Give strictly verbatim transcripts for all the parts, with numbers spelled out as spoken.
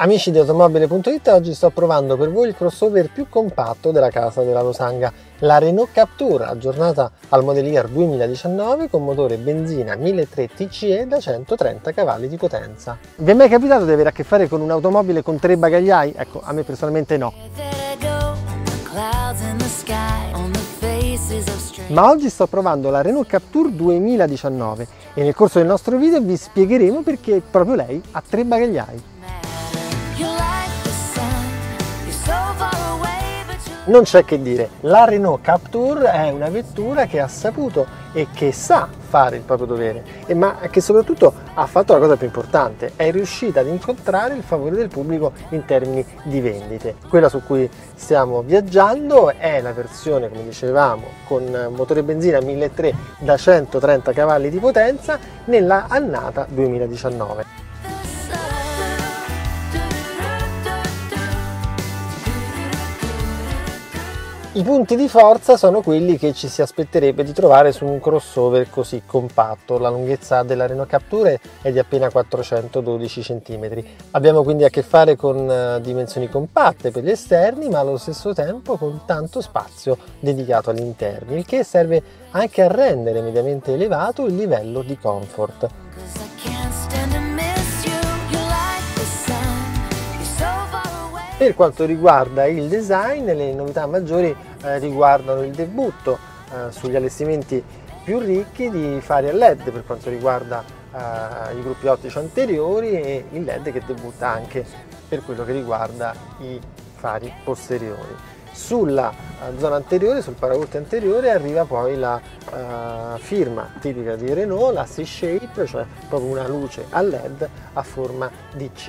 Amici di automobile punto it, oggi sto provando per voi il crossover più compatto della casa della Losanga, la Renault Captur, aggiornata al Model Year duemiladiciannove con motore benzina milletrecento T C E da centotrenta cavalli di potenza. Vi è mai capitato di avere a che fare con un'automobile con tre bagagliai? Ecco, a me personalmente no. Ma oggi sto provando la Renault Captur duemiladiciannove e nel corso del nostro video vi spiegheremo perché proprio lei ha tre bagagliai. Non c'è che dire, la Renault Captur è una vettura che ha saputo e che sa fare il proprio dovere, e ma che soprattutto ha fatto la cosa più importante, è riuscita ad incontrare il favore del pubblico in termini di vendite. Quella su cui stiamo viaggiando è la versione, come dicevamo, con motore benzina milletrecento da centotrenta cavalli di potenza nella annata duemiladiciannove. I punti di forza sono quelli che ci si aspetterebbe di trovare su un crossover così compatto. La lunghezza della Renault Captur è di appena quattrocentododici centimetri. Abbiamo quindi a che fare con dimensioni compatte per gli esterni, ma allo stesso tempo con tanto spazio dedicato agli interni, il che serve anche a rendere mediamente elevato il livello di comfort. Per quanto riguarda il design, le novità maggiori eh, riguardano il debutto eh, sugli allestimenti più ricchi di fari a L E D per quanto riguarda eh, i gruppi ottici anteriori e il L E D che debutta anche per quello che riguarda i fari posteriori. Sulla eh, zona anteriore, sul paraurti anteriore, arriva poi la eh, firma tipica di Renault, la C-Shape, cioè proprio una luce a L E D a forma di C.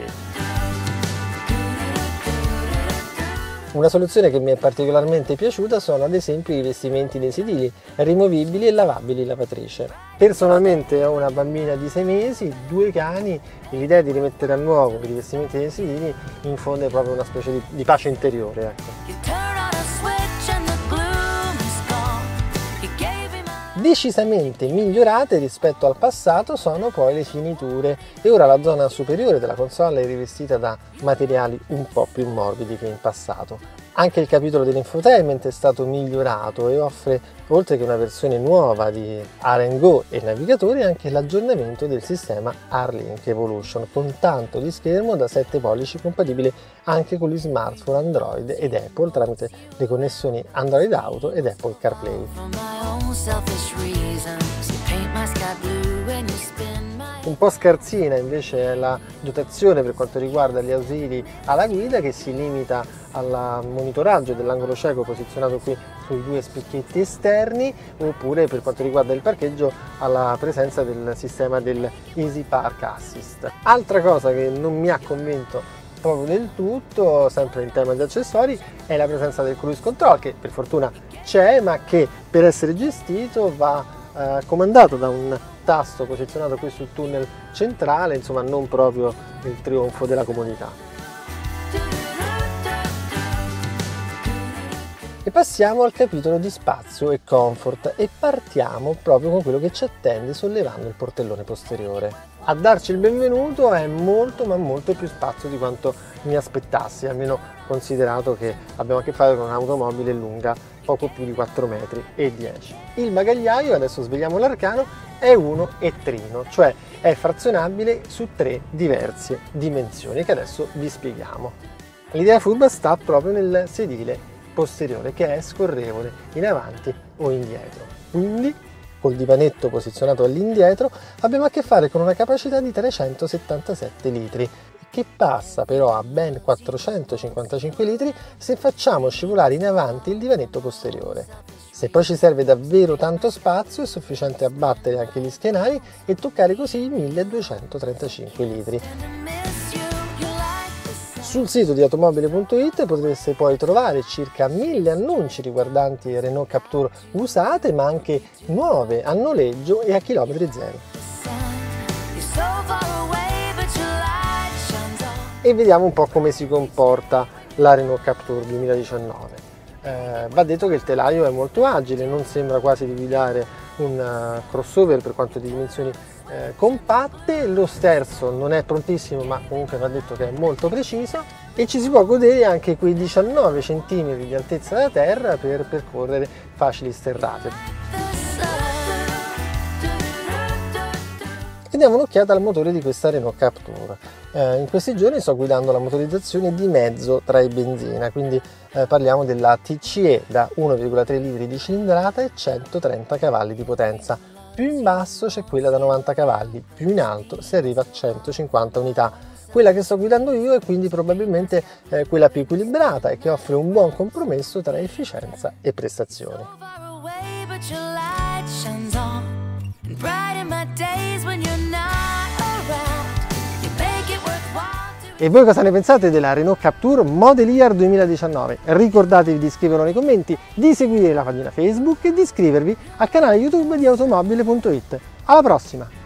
Una soluzione che mi è particolarmente piaciuta sono ad esempio i rivestimenti dei sedili, rimovibili e lavabili lavatrice. Personalmente ho una bambina di sei mesi, due cani, e l'idea di rimettere a nuovo i rivestimenti dei sedili infonde proprio una specie di, di pace interiore. Ecco. Decisamente migliorate rispetto al passato sono poi le finiture e ora la zona superiore della console è rivestita da materiali un po' più morbidi che in passato. Anche il capitolo dell'infotainment è stato migliorato e offre, oltre che una versione nuova di R and Go e navigatore, anche l'aggiornamento del sistema R-Link Evolution con tanto di schermo da sette pollici compatibile anche con gli smartphone Android ed Apple tramite le connessioni Android Auto ed Apple CarPlay. Un po' scarsina invece è la dotazione per quanto riguarda gli ausili alla guida, che si limita al monitoraggio dell'angolo cieco posizionato qui sui due specchietti esterni, oppure per quanto riguarda il parcheggio alla presenza del sistema del Easy Park Assist. Altra cosa che non mi ha convinto proprio del tutto, sempre in tema di accessori, è la presenza del cruise control, che per fortuna c'è, ma che per essere gestito va eh, comandato da un tasto posizionato qui sul tunnel centrale, insomma non proprio il trionfo della comodità. E passiamo al capitolo di spazio e comfort e partiamo proprio con quello che ci attende sollevando il portellone posteriore. A darci il benvenuto è molto ma molto più spazio di quanto mi aspettassi, almeno considerato che abbiamo a che fare con un'automobile lunga poco più di quattro metri e dieci. Il bagagliaio, adesso svegliamo l'arcano, è uno e trino, cioè è frazionabile su tre diverse dimensioni che adesso vi spieghiamo. L'idea furba sta proprio nel sedile posteriore, che è scorrevole in avanti o indietro. Quindi col divanetto posizionato all'indietro abbiamo a che fare con una capacità di trecentosettantasette litri, che passa però a ben quattrocentocinquantacinque litri se facciamo scivolare in avanti il divanetto posteriore. Se poi ci serve davvero tanto spazio è sufficiente abbattere anche gli schienali e toccare così i milleduecentotrentacinque litri. Sul sito di automobile punto it potreste poi trovare circa mille annunci riguardanti Renault Captur usate, ma anche nuove a noleggio e a chilometri zero. E vediamo un po' come si comporta la Renault Captur duemiladiciannove. Eh, va detto che il telaio è molto agile, non sembra quasi di guidare un uh, crossover per quanto di dimensioni eh, compatte, lo sterzo non è prontissimo ma comunque va detto che è molto preciso e ci si può godere anche quei diciannove centimetri di altezza da terra per percorrere facili sterrate. E diamo un'occhiata al motore di questa Renault Captur. Eh, in questi giorni sto guidando la motorizzazione di mezzo tra e benzina, quindi eh, parliamo della T C E da uno virgola tre litri di cilindrata e centotrenta cavalli di potenza. Più in basso c'è quella da novanta cavalli, più in alto si arriva a centocinquanta unità. Quella che sto guidando io è quindi probabilmente eh, quella più equilibrata e che offre un buon compromesso tra efficienza e prestazioni. E voi cosa ne pensate della Renault Captur Model Year duemiladiciannove? Ricordatevi di scriverlo nei commenti, di seguire la pagina Facebook e di iscrivervi al canale YouTube di automobile punto it. Alla prossima!